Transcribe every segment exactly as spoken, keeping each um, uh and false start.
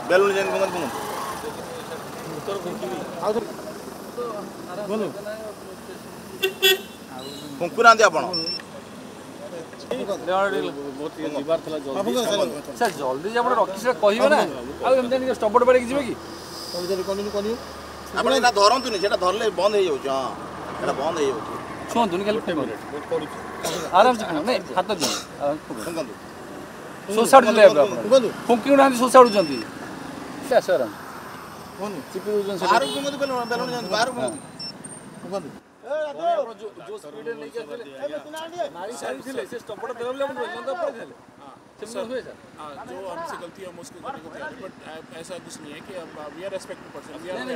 Balloon ଯେନ୍ common କୁହନ୍ତୁ ଫୁଙ୍କୁନାହାନ୍ତି ଆପଣ ସାର୍ ଜଲ୍ଦି ଯେ ଆପଣ ରଖି ସାର୍ କହିବେ ନା ଆଉ ଏମିତି ଷ୍ଟପଟ୍ ବାଡ଼ିକି ଯିବେ କି ଆପଣ ଏଇଟା ଧରନ୍ତୁନି ସେଇଟା ଧରଲେ ବନ୍ଦ ହେଇଯାଉଛି ହଁ ସେଇଟା ବନ୍ଦ ହେଇଯାଉଛି ଛୁଅନ୍ତୁନି ଖାଲି ଆରାମସେ ନାଇଁ ହାତ ଦିଅନ୍ତୁ ଫୁଙ୍କନ୍ତୁ ଶୋଷାଡ଼ୁଥିଲେ ଫୁଙ୍କି ଉଡ଼ାନ୍ତି ଶୋଷାଡ଼ୁଛନ୍ତି ଆସ ଆରାମ ଚିପି ଦେଉଛନ୍ତି ବାହାରକୁ କୁହନ୍ତୁ ବେଲୁନ ବେଲୁନ ଯାଆନ୍ତୁ ବାହାରକୁ କୁହନ୍ତୁ जो स्पीड लेके नारी सारी थे से स्टॉपर देला बोले अपन बंद पर थे सर हुए सर जो हमसे गलती हम उसको करने को तैयार है बट ऐसा कुछ नहीं है कि अब we are respected person we are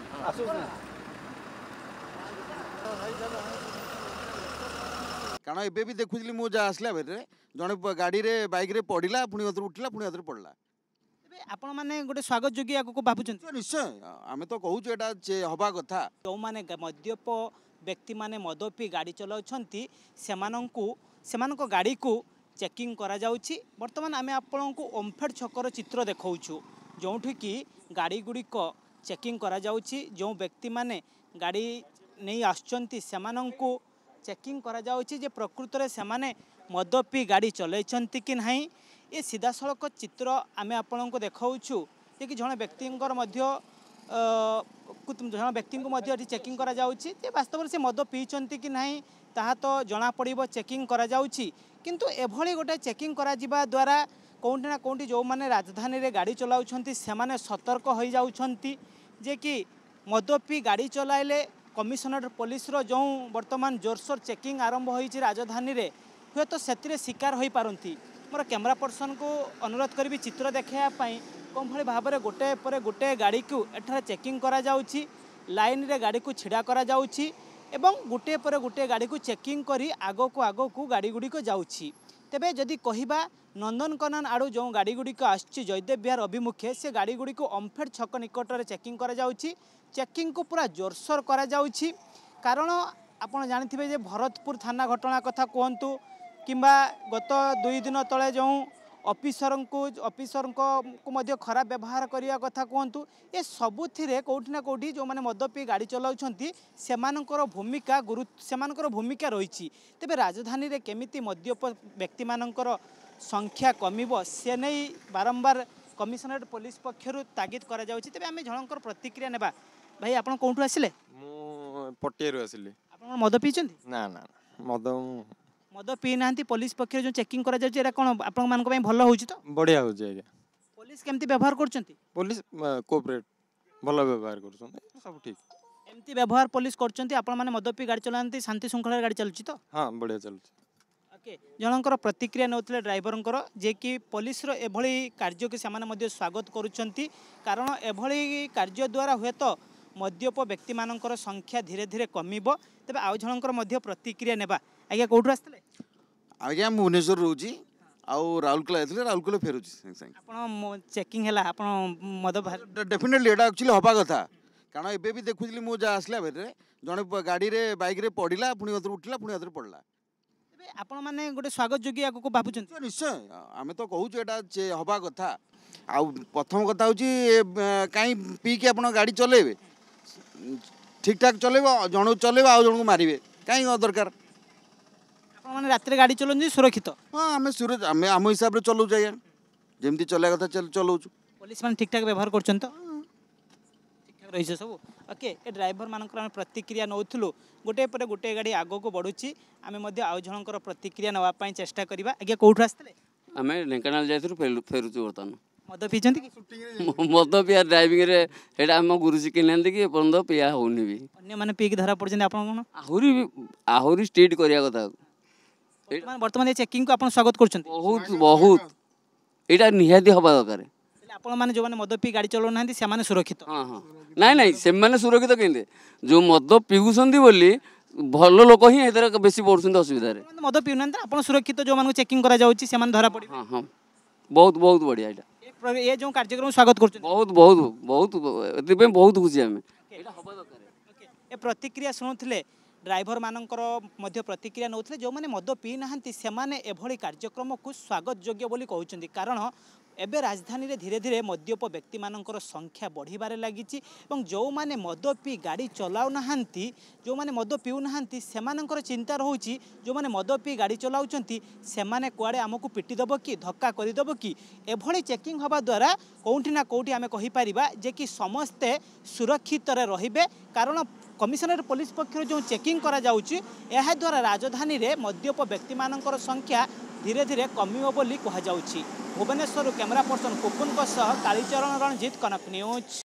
कारण एबे भी देखुली मु जा आसला बेरे जने गाड़ी रे बाइक रे पड़िला पुणी अदर उठला पुणी अदर पड़ला आपण माने गोटे स्वागत योग्य आगो भावुचंती निश्चय आमे तो कहू एटा हवा कथा जो माने मद्यप व्यक्ति माने मद पी गाड़ी चलाउछंती सेमानंकु सेमानक गाड़ी को चेकिंग करा जाउछि वर्तमान आमे आपनकु ओमफेड छकर चित्र देखाउछु जोठी कि गाड़ी गुड़िक चेकिंग करा जाउछि जो व्यक्ति माने गाड़ी नहीं आछंती सेमानंकु चेकिंग करा जाउछि जे प्रकृत रे सेमाने मद पी गाड़ी चलाइछंती कि नहीं ये सीधा सड़क चित्र आमे आपको देखाऊँ जे कि जड़े व्यक्ति जड़े व्यक्ति को चेकिंग करा जाउछि जे वास्तव में से मद पीचंती कि नहीं ताहा तो जना पड़िबो चेकिंग करा जाउछि किंतु एभली गोटे चेकिंग करा जिबा द्वारा कोउठी ना कोउठी जो माने राजधानी रे गाड़ी चलाउछंती से माने सतर्क हो जाउछंती जे कि मद पी गाड़ी चलाइले कमिशनर पुलिस रो जो वर्तमान जोरसोर चेकिंग आरंभ होइछि राजधानी रे हुए तो सेतिरे शिकार होई पारंती मोर कैमरा पर्सन को अनुरोध करी चित्र देखापी कौन भाई भाव में गोटे पर गोटे गाड़ी को एठार चेकिंग करा जाउछि लाइन रे गाड़ी को छिड़ा करा जाउछि एवं गोटे पर गोटे गाड़ी को चेकिंग करी आगो को आगो को गाड़ी गुड़ी को जाउछि तेबे जदि कहिबा नंदनकानन आड़ू जो गाड़ी गुड़िक आसुछि जयदेव विहार अभिमुखे से गाड़ी गुड़ी को ओमफेड छक निकट में चेकिंग करा जाउछि चेकिंग को पूरा जोरसोर करा जाउछि कारण आपण जानिथिबे जे भरतपुर थाना घटना कथा कहतु किंबा गत दुई दिन तले जो ऑफिसर को ऑफिसर को मध्य खराब व्यवहार करने कथा कहतु ये सबुथिरे कोठी ना कोठी जो माने मद पी गाड़ी चलाउछंती सेमानकर भूमिका गुरु सेमानकर भूमिका रही तेबे राजधानी रे केमिति मद्यप व्यक्ति मानकर संख्या कमिबो से नहीं बारंबार कमिशनरेट पुलिस पक्षर तागिद करा जाउछि तेबे आमे जणकर प्रतिक्रिया नेबा भाई आपण कोठु आसिले मु पटियारू आसिले आपण मद पीचंती ना ना मद मद पी ना पुलिस पक्ष जो चेकिंग करा जाउछि एरा कोन आपण मान को भलो होउछि तो बढ़िया होउछि आज्ञा पुलिस केमती व्यवहार करछंती पुलिस कोऑपरेट भलो व्यवहार करछंती सब ठीक एमती व्यवहार पुलिस करछंती आपण माने मद पी गाड़ी चलांती शांति श्रृंखला गाड़ी चलछि तो हां बढ़िया चलछि ओके जनकर प्रतिक्रिया नउतले ड्राइवरंकर जे कि पुलिस रो एभली कार्य के समान मध्य स्वागत करूछंती कारण एभली कार्य द्वारा हुए तो मद्यप व्यक्ति मानकर संख्या धीरे धीरे कमिबो तबे आउ जनकर मध्य प्रतिक्रिया नेबा आज्ञा कोठु आस्तले आज्ञा भुवनेश्वर रोजी आउ राउरकेला आइथिले राउरकेला फेरुची आपण चेकिंग हैला आपण मद डेफिनेटली एटा एक्चुअली हबा कथा कारण एबे भी देखुली मु जा आसला बेरे जने गाड़ी रे बाइक रे पड़िला पुणी अदर उठला पुणी अदर पड़ला तबे आपण माने गोटे स्वागत योग्य आगो भाबुचंती निश्चय आमे तो कहू एटा हबा कथा आउ प्रथम कथा होची काई पी के आपण गाड़ी चलेबे ठीक ठाक चलेबो जणो चलेबो आउ जणो मारिबे काई दरकार माने रात गाड़ी चलाउँ सुरक्षित हाँ आम सुरक्षित आम आम हिसाब से चलाऊ आज्ञा जमी चलवा कथा चलाऊ पुलिस मैंने ठीक ठाक व्यवहार कर ठीक ठाक रही सब ओके ए ड्राइवर मानक प्रतिक्रिया नौलु गोटे पर गोटे गाड़ी आग को बढ़ुची आम आउ जनकर प्रतिक्रिया नापी चेष्टा करवा आज्ञा कौटू आसते आम ढेंकानाल जाइलु फेरुचु बर्तमान मद पीछे मद पिया ड्राइविंग रे एटा हम गुरु शिखी ना कि एपर्यंत पिया होनी भी अन्य मैंने पीक धरा पड़े आप आहरी आहरी स्ट्रीट करिया कथा वर्तमान चेकिंग को आप स्वागत कर बहुत बहुत यहाँ निहाती हवा दरकार आपण माने जो माने मद पी गाड़ी चलो ना से माने सुरक्षित हाँ हाँ नाई नाई से माने सुरक्षित केंदे जो मद पिउछंती बोली भल लोक ही एदर बेसी पड़ुछंती असुविधा रे मद पिउना आपण सुरक्षित जो माने चेकिंग करा जाउची से माने धरा पड़ी हाँ हाँ बहुत बहुत बढ़िया एटा ये जो कार्यक्रम स्वागत कर बहुत बहुत बहुत एते बहुत खुशी हमें एटा हवा दरकार ए प्रतिक्रिया सुनुथिले ड्राइवर मानकर मध्य प्रतिक्रिया नौथिले जो माने मद पी नाहंती से माने एभली कार्यक्रम को स्वागत योग्य बोली कहउछंती कारण एबे राजधानी रे धीरे धीरे मद्यप व्यक्ति मानकर संख्या बढ़िबारे लागिछि एवं जो माने मद पी गाड़ी चलाउ नहांती जो माने मद पीउ नहांती सेमानकर चिंता रहुछि जो माने मद पी गाड़ी चलाउछंती सेमाने कुआडे हमकु पिटी दबो कि धक्का करि दबो कि एभଳି चेकिंग हवा द्वारा कोउठी ना कोउठी आमे कहि परिबा जे कि समस्ते सुरक्षित रे रहिबे कारण कमिशनर पुलिस पक्षर जो चेकिंग करा जाउछि एहा द्वारा राजधानी रे मद्यप व्यक्ति मानकर संख्या धीरे धीरे कमिबो बोली कहा जाउछि। भुवनेश्वर कैमरा पर्सन कुकुन को सह कालीचरण रणजीत कनक न्यूज।